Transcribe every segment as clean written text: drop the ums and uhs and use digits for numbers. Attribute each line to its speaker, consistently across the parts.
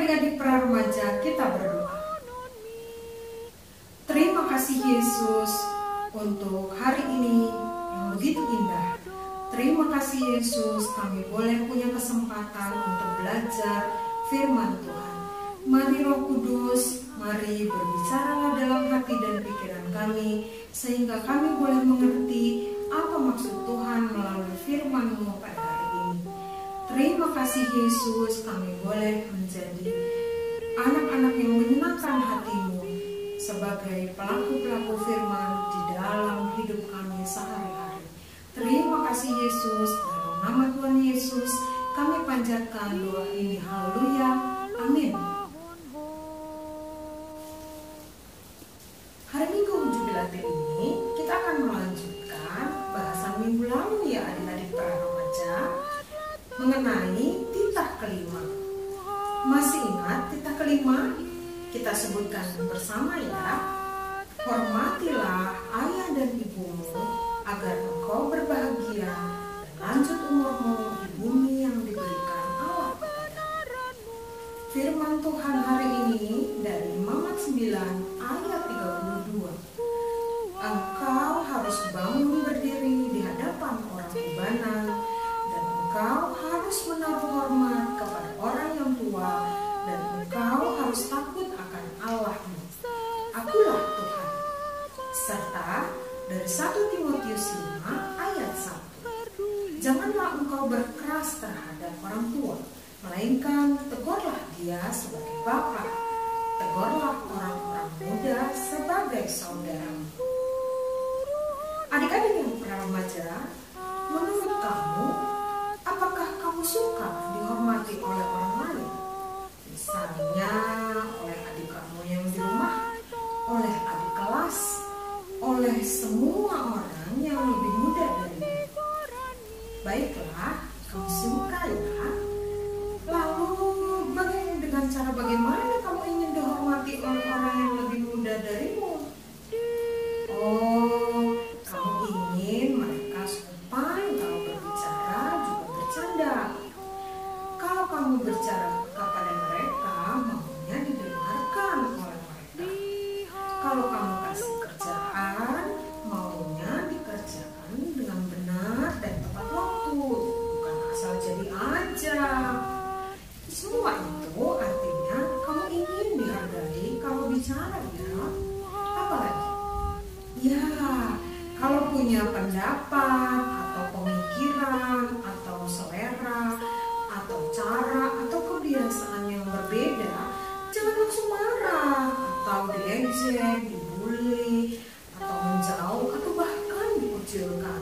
Speaker 1: adik-adik pra remaja, kita berdoa. Terima kasih Yesus untuk hari ini yang begitu indah. Terima kasih Yesus, kami boleh punya kesempatan untuk belajar firman Tuhan. Mari Roh Kudus, mari berbicaralah dalam hati dan pikiran kami, sehingga kami boleh mengerti apa maksud Tuhan melalui firman-Mu pada hari ini. Terima kasih Yesus, kami boleh menjadi anak-anak yang menyenangkan hati-Mu sebagai pelaku-pelaku firman di dalam hidup kami sehari-hari. Terima kasih Yesus, dalam nama Tuhan Yesus kami panjatkan doa ini. Haleluya, amin. Hari Minggu Jubilate ini kita akan melanjutkan bahasan minggu lalu ya adik-adik para remaja, mengenai titah kelima. Masih ingat titah kelima? Kita sebutkan bersama ya. Hormatilah ayah dan ibumu agar engkau berbahagia dan lanjut umurmu di bumi yang diberikan Allah kepadamu. Firman Tuhan hari ini dari Mazmur 9 ayat 32. Engkau harus bangun berdiri di hadapan orang tubanan, dan engkau harus menaruh hormat kepada orang yang tua, dan engkau harus takut akan Allahmu. Akulah Tuhan. Serta dari 1 Timotius 5 ayat 1. Janganlah engkau berkeras terhadap orang tua, melainkan tegurlah dia sebagai bapa. Tegurlah orang-orang muda sebagai saudaramu. Adik-adik yang pra remaja, menurut kamu, apakah kamu suka dihormati oleh orang lain? Misalnya oleh adik kamu yang di rumah, oleh adik kelas, oleh semua orang yang lebih muda darimu. Baiklah, kamu suka ya. Lalu dengan cara bagaimana kamu ingin dihormati oleh orang yang lebih muda darimu? Oh, kamu ingin mereka sopan kalau berbicara juga bercanda. Kalau kamu berbicara kepada mereka, maunya didengarkan oleh mereka. Kalau kamu kasih kerjaan, maunya dikerjakan dengan benar dan tepat waktu, bukan asal jadi aja. Semua itu artinya kamu ingin dihargai kalau bicara ya. Apalagi? Ya, kalau punya pendapat atau pemikiran atau selera atau cara atau kebiasaan yang berbeda, jangan langsung marah atau diejek, dibully, atau menjauh atau bahkan dikucilkan.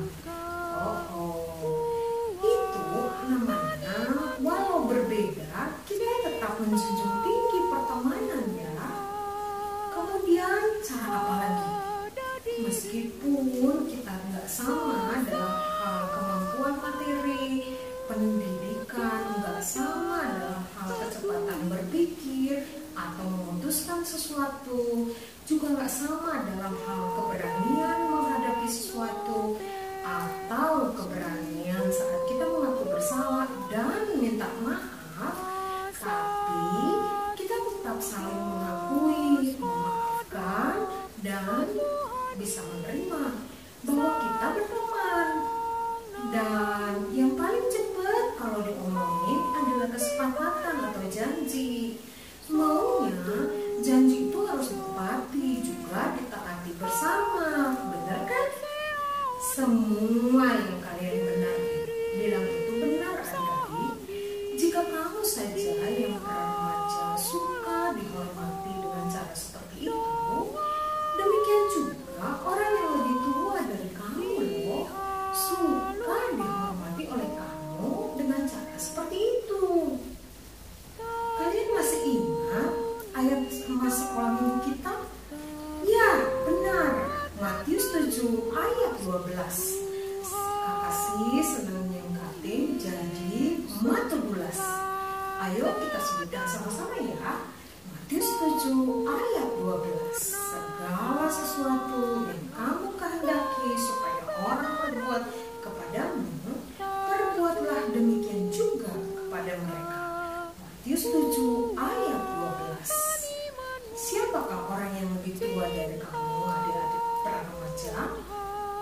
Speaker 1: Itu namanya walau berbeda, kita tetap menjunjung tinggi pertemanan ya. Kemudian cara apa lagi? Meskipun kita nggak sama dalam hal kemampuan materi, pendidikan, nggak sama dalam hal kecepatan berpikir atau memutuskan sesuatu, juga nggak sama dalam hal keberanian menghadapi sesuatu atau keberanian saat kita mengaku bersalah dan minta maaf, tapi kita tetap saling mengakui, memaafkan, dan bisa menerima bahwa kita berteman. Dan yang paling cepat kalau diomongin adalah kesepakatan atau janji. Maunya janji itu harus ditepati, juga ditaati bersama, benar kan? Semua yang kalian benar bilang itu benar adik-adik. Jika kamu saja yang remaja suka dihormati dengan cara seperti itu, demikian juga orang yang lebih tua dari kamu loh suka dihormati oleh kamu dengan cara seperti itu. Kalian masih ingat ayat emas sekolah minggu kita? Ya, benar. Matius 7 ayat 12. Kakasih senang yang kating jadi matubulas. Ayo kita sebutkan sama-sama ya. Matius 7 ayat 12. Segala sesuatu yang kamu kehendaki supaya orang berbuat kepadamu, perbuatlah demikian juga kepada mereka. Matius 7 ayat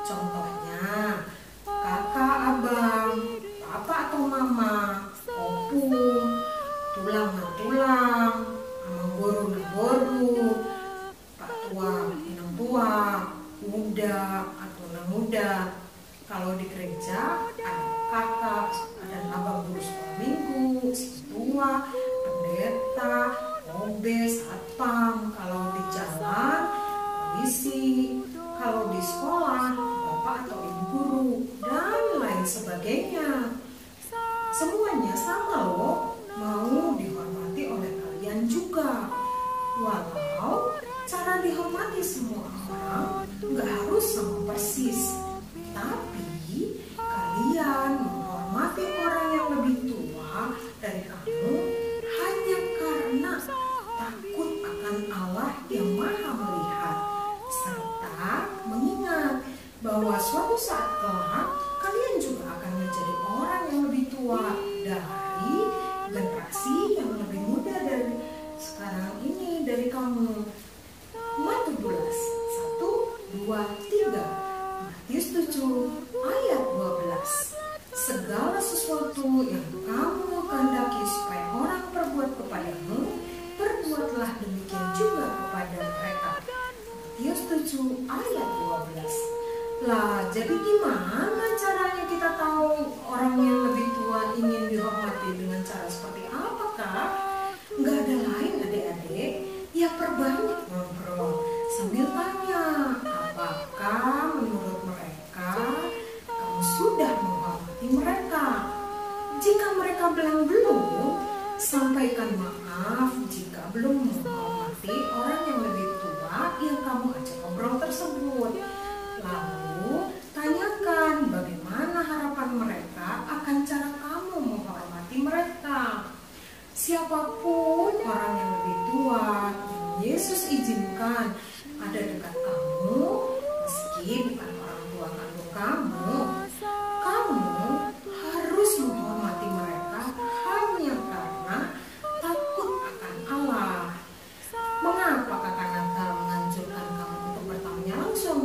Speaker 1: Contohnya, kakak, abang, papa atau mama, opung, tulang tulang, amang boru boru, pak tua, inang tua, muda atau nang muda. Kalau di gereja ada kakak dan abang guru sekolah minggu, si tua, pendeta, OB, satpam. Kalau di jalan, polisi. Kalau di sekolah, bapak atau ibu guru, dan lain sebagainya. Semuanya sama loh, mau dihormati oleh kalian juga. Walau cara dihormati semua orang nggak harus sama persis, tapi kalian menghormati orang yang lebih tua dari kamu hanya karena takut akan Allah yang Maha Melihat, serta mengingat bahwa suatu saat kelak kalian juga akan menjadi orang yang lebih tua dari generasi yang lebih muda dari sekarang ini dari kamu. Matius 11, 1, 2, 3. Matius 7 ayat 12. Segala sesuatu yang kamu kehendaki supaya orang perbuat kepadamu, perbuatlah demikian juga kepada mereka. Matius 7 ayat 12. Lah, jadi gimana caranya kita tahu orang yang lebih tua ingin dihormati dengan cara seperti apa, Kak? Nggak ada lain, adik-adik. Ya perbanyak ngobrol sambil tanya, apakah menurut mereka kamu sudah menghormati mereka? Jika mereka bilang belum, sampaikan maaf jika belum menghormati orang yang lebih tua yang kamu ajak ngobrol tersebut. Lalu tanyakan bagaimana harapan mereka akan cara kamu menghormati mereka. Siapapun orang yang lebih tua yang Yesus izinkan ada dekat kamu, meski bukan orang tua kandung kamu, kamu harus menghormati mereka hanya karena takut akan Allah. Mengapa kakak Natal menganjurkan kamu untuk bertanya langsung?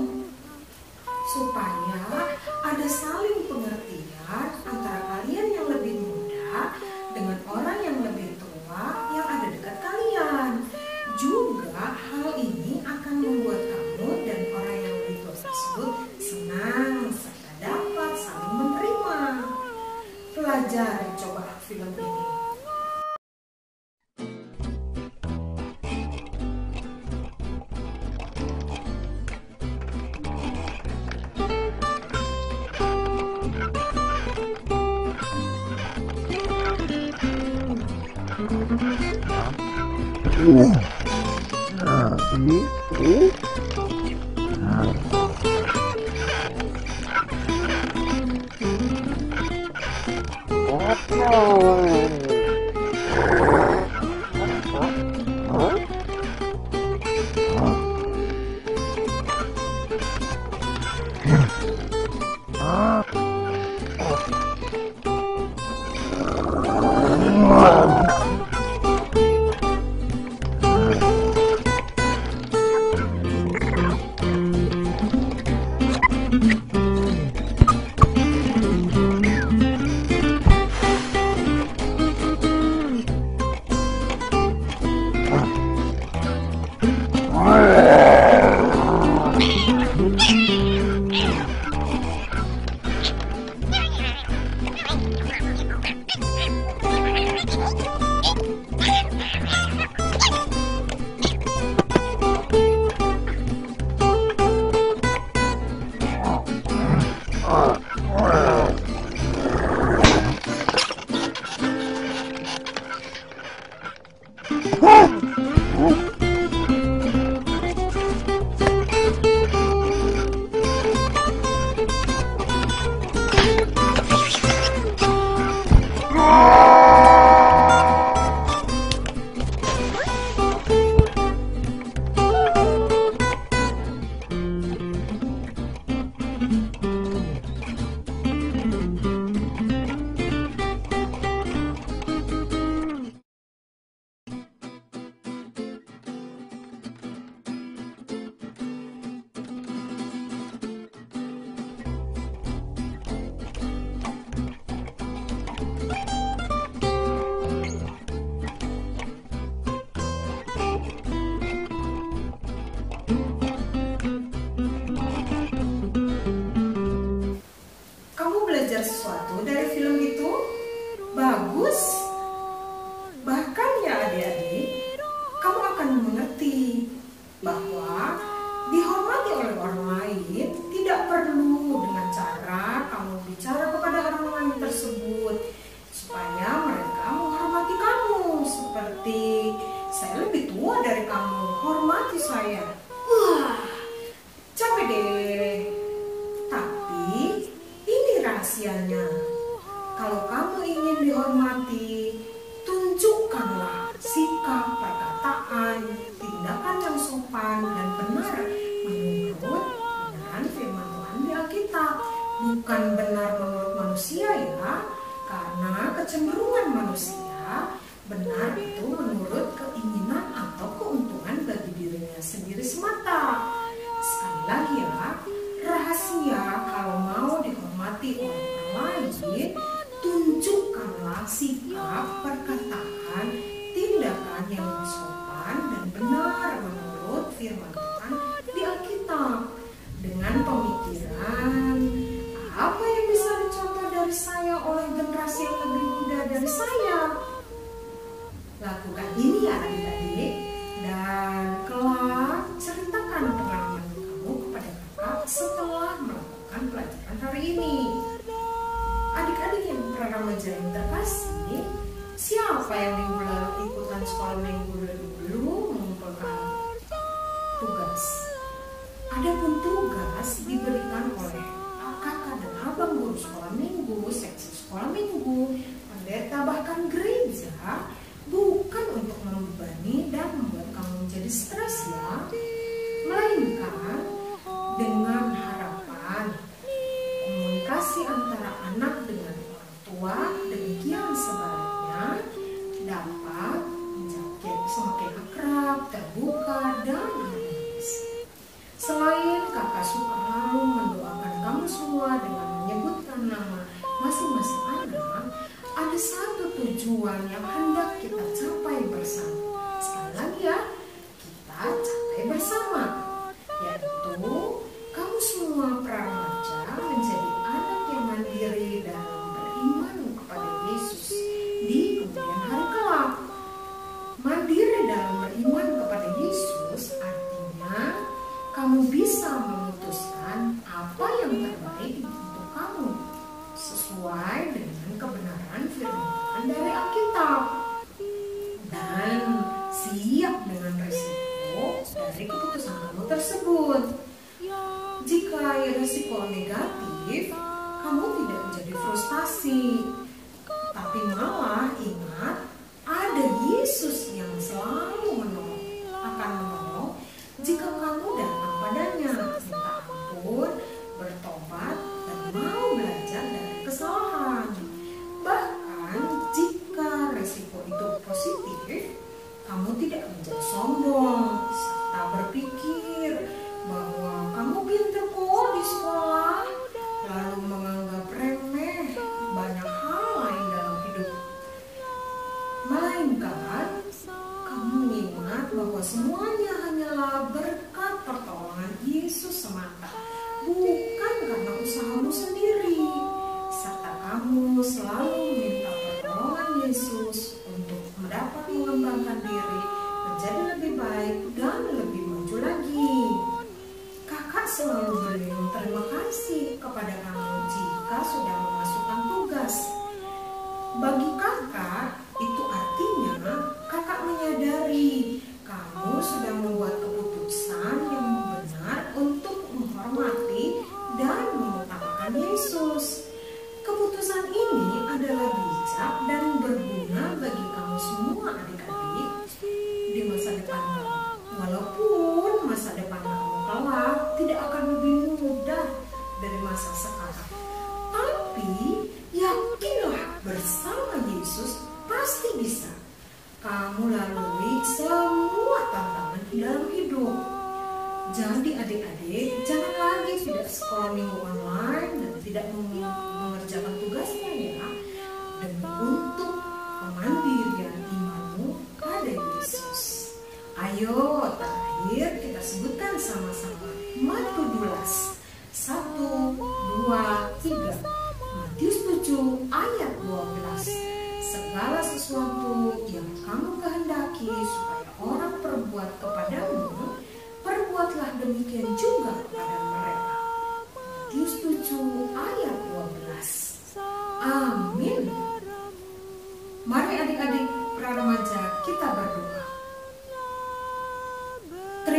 Speaker 1: Supaya ada saling pengertian antara kalian yang lebih muda dengan orang yang lebih tua yang ada dekat kalian. Juga hal ini akan membuat kamu dan orang yang lebih tua tersebut senang serta dapat saling menerima. Pelajari coba film ini. saya. Wah, capek deh. Tapi ini rahasianya. Kalau kamu ingin dihormati, tunjukkanlah sikap, perkataan, tindakan yang sopan dan benar menurut kebenaran firman Tuhan di Alkitab. Bukan benar menurut manusia ya, karena kecenderungan manusia benar itu menurut keinginan atau keuntungan bagi dirinya sendiri semata. Sekali lagi ya, rahasia kalau mau dihormati oleh orang lain, tunjukkanlah sikap, perkataan, tindakan yang sopan dan benar menurut firman Tuhan di Alkitab. Dengan pemikiran, apa yang bisa dicontoh dari saya oleh generasi yang lebih muda dari saya? Lakukan ini ya adik-adik, dan kelak ceritakan pengalaman kamu kepada kakak setelah melakukan pelajaran hari ini. Adik-adik yang pra-remaja yang terkasih, siapa yang minggu lalu ikutan sekolah minggu dulu mengumpulkan tugas? Adapun tugas diberikan oleh kakak dan abang guru sekolah minggu, seksi sekolah minggu, pendeta bahkan gereja, bukan untuk membebani dan membuat kamu menjadi stres ya, melainkan dengan harapan komunikasi antara anak dengan orang tua, demikian sebaliknya, dapat menjadi semakin akrab, terbuka, dan harmonis. Selain kakak suka lalu mendoakan kamu semua dengan menyebutkan nama masing-masing anak, ada satu tujuan yang hendak kita capai bersama. Sekali lagi ya, kita capai bersama, yaitu kamu semua pra-remaja menjadi anak yang mandiri dalam beriman kepada Yesus di kemudian hari kelak. Mandiri dalam beriman kepada Yesus artinya kamu bisa memutuskan apa yang terbaik untuk kamu sesuai dengan kebenaran firman Tuhan dari Alkitab, dan siap dengan resiko dari keputusan kamu tersebut. Jika resiko negatif, kamu tidak menjadi frustasi, tapi malah ingat ada Yesus yang selalu akan menolong jika kamu datang padanya, minta ampun, bertobat, dan mau belajar dari kesalahan. Bahkan jika resiko itu positif, kamu tidak menjadi sombong serta berpikir bahwa kamu pintar kok di sekolah, lalu menganggap remeh banyak hal lain dalam hidup. Melainkan kamu ingat bahwa semuanya hanyalah berkat pertolongan Yesus semata, bukan karena usahamu sendiri. Serta kamu selalu minta pertolongan Yesus untuk dapat mengembangkan diri menjadi lebih baik dan lebih maju lagi. Kakak selalu berterima terima kasih kepada kamu jika sudah memasukkan tugas. Bagi kakak, itu artinya kakak menyadari kamu sudah membuat keputusan yang benar untuk menghormati dan mengutamakan Yesus. Keputusan ini adalah bijak dan berguna bagi kamu semua adik-adik di masa depan kamu. Walaupun masa depan kamu kelak tidak akan lebih mudah dari masa sekarang, tapi yakinlah bersama Yesus pasti bisa kamu lalui semua tantangan dalam hidup. Jadi adik-adik, jangan lagi tidak sekolah minggu online dan tidak mengerjakan tugasnya ya, demi untuk kemandirian imanmu pada Yesus. Ayo terakhir kita sebutkan sama-sama Matius 1, 2, 3. Matius 7 ayat 12. Segala sesuatu yang kamu kehendaki supaya orang perbuat kepadamu, perbuatlah demikian juga kepada mereka. Matius 7 ayat 12. Amin. Mari adik-adik pra-remaja kita berdoa. Terima kasih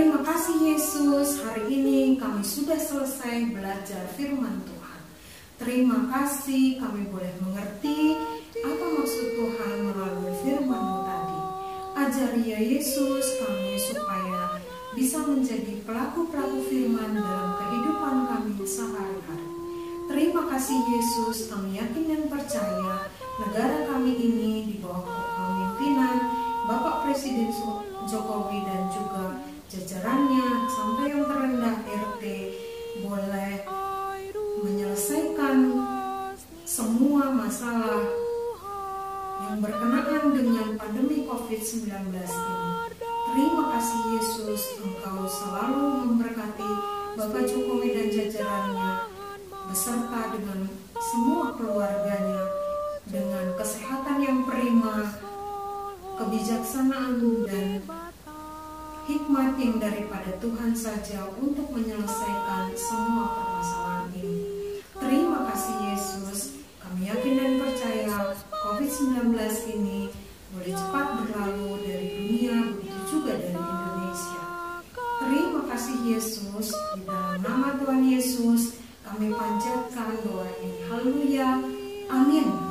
Speaker 1: kasih Yesus, hari ini kami sudah selesai belajar firman Tuhan. Terima kasih kami boleh mengerti apa maksud Tuhan melalui firman-Mu tadi. Ajari ya Yesus kami supaya bisa menjadi pelaku-pelaku firman dalam kehidupan kami sehari-hari. Terima kasih Yesus, kami yakin dan percaya negara kami ini di bawah kepemimpinan Bapak Presiden Jokowi dan juga jajarannya sampai yang terendah RT boleh menyelesaikan semua masalah yang berkenaan dengan pandemi COVID-19 ini. Terima kasih Yesus, Engkau selalu memberkati Bapak Jokowi dan jajarannya beserta dengan semua keluarganya dengan kesehatan yang prima, kebijaksanaan dan hikmat yang daripada Tuhan saja untuk menyelesaikan semua permasalahan ini. Terima kasih Yesus, kami yakin dan percaya COVID-19 ini boleh cepat berlalu dari dunia, begitu juga dari Indonesia. Terima kasih Yesus, di dalam nama Tuhan Yesus kami panjatkan doa ini. Haleluya, amin.